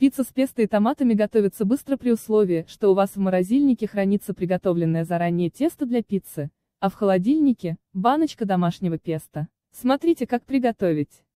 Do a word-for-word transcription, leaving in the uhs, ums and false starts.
Пицца с песто и томатами готовится быстро при условии, что у вас в морозильнике хранится приготовленное заранее тесто для пиццы, а в холодильнике – баночка домашнего песто. Смотрите, как приготовить.